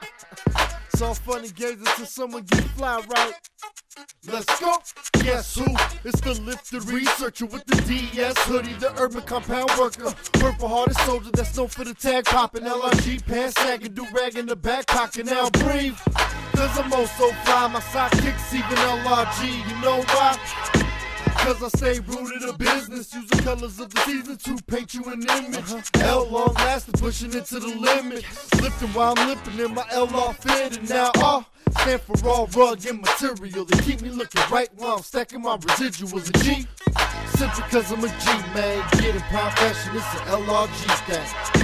It's all fun and games until someone get fly right. Let's go. Guess who? It's the lifted researcher with the DS hoodie, the urban compound worker, purple-hearted soldier that's known for the tag popping, LRG pants sagging, do-rag in the back pocket. Now breathe, cause I'm oh so fly. My sidekicks even LRG. You know why? Cause I stay rooted in business, using colors of the season to paint you an image. L long lasting, pushing it to the limit, lifting while I'm limping in my LR fit. And now R stand for all rugged material. They keep me looking right while I'm stacking my residuals. A G, simply cause I'm a G, man. Getting pound fashion, it's an LRG stack.